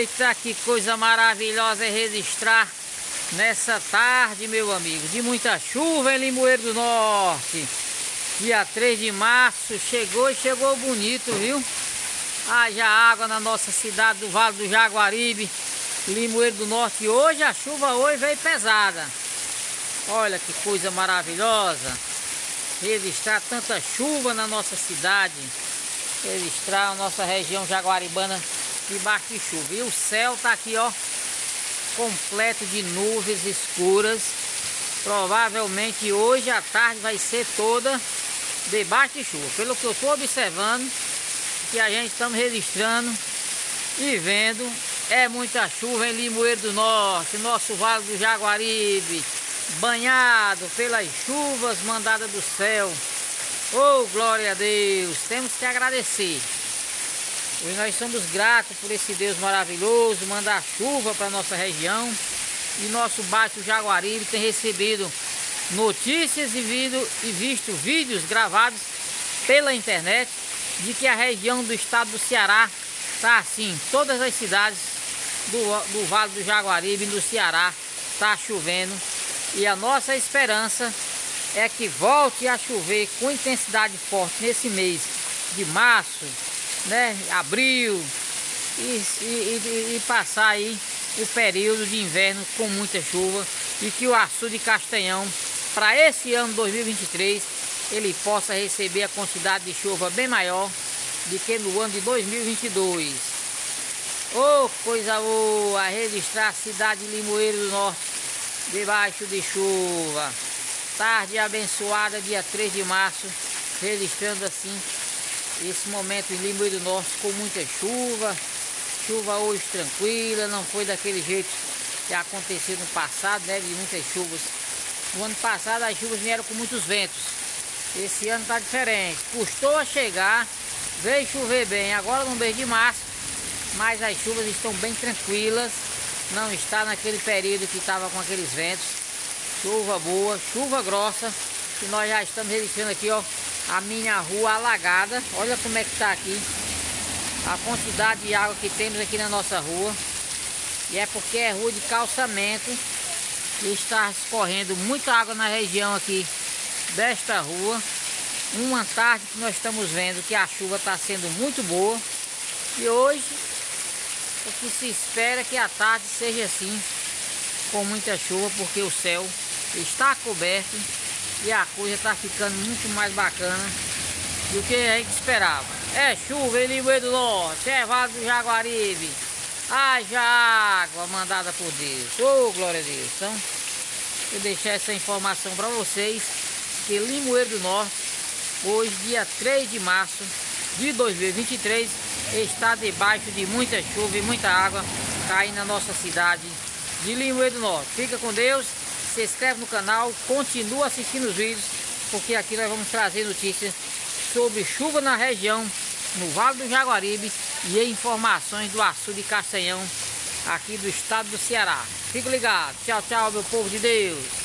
Eita, que coisa maravilhosa é registrar nessa tarde, meu amigo, de muita chuva em Limoeiro do Norte. Dia 3 de março, chegou e chegou bonito, viu? Haja água na nossa cidade do Vale do Jaguaribe, Limoeiro do Norte. Hoje a chuva veio pesada. Olha que coisa maravilhosa. Registrar tanta chuva na nossa cidade. Registrar a nossa região jaguaribana debaixo de chuva. E o céu tá aqui, ó, completo de nuvens escuras. Provavelmente hoje à tarde vai ser toda debaixo de chuva. Pelo que eu estou observando, que a gente estamos registrando e vendo, é muita chuva em Limoeiro do Norte, nosso Vale do Jaguaribe, banhado pelas chuvas mandadas do céu. Oh, glória a Deus! Temos que agradecer. E nós somos gratos por esse Deus maravilhoso, mandar chuva para nossa região. E nosso Baixo Jaguaribe tem recebido notícias e visto vídeos gravados pela internet de que a região do estado do Ceará está assim, todas as cidades do Vale do Jaguaribe no Ceará está chovendo. E a nossa esperança é que volte a chover com intensidade forte nesse mês de março, né, abril, e passar aí o período de inverno com muita chuva, e que o açude Castanhão, para esse ano 2023, ele possa receber a quantidade de chuva bem maior do que no ano de 2022. Oh, coisa boa, registrar a cidade de Limoeiro do Norte debaixo de chuva. Tarde abençoada, dia 3 de março, registrando assim esse momento em Limoeiro do Norte com muita chuva. Chuva hoje tranquila, não foi daquele jeito que aconteceu no passado, né, de muitas chuvas. No ano passado as chuvas vieram com muitos ventos. Esse ano tá diferente, custou a chegar, veio chover bem agora no mês de março, mas as chuvas estão bem tranquilas, não está naquele período que estava com aqueles ventos. Chuva boa, chuva grossa, que nós já estamos registrando aqui, ó, a minha rua alagada. Olha como é que tá aqui a quantidade de água que temos aqui na nossa rua. E é porque é rua de calçamento e está escorrendo muita água na região aqui desta rua. Uma tarde que nós estamos vendo que a chuva está sendo muito boa. E hoje o que se espera é que a tarde seja assim, com muita chuva, porque o céu está coberto e a coisa está ficando muito mais bacana do que a gente esperava. É chuva em Limoeiro do Norte, é Vale do Jaguaribe, haja água mandada por Deus. Oh, glória a Deus! Então, eu deixar essa informação para vocês, que Limoeiro do Norte, hoje, dia 3 de março de 2023, está debaixo de muita chuva e muita água caindo na nossa cidade de Limoeiro do Norte. Fica com Deus, se inscreve no canal, continua assistindo os vídeos, porque aqui nós vamos trazer notícias sobre chuva na região, no Vale do Jaguaribe, e informações do açude Castanhão, aqui do estado do Ceará. Fique ligado. Tchau, tchau, meu povo de Deus.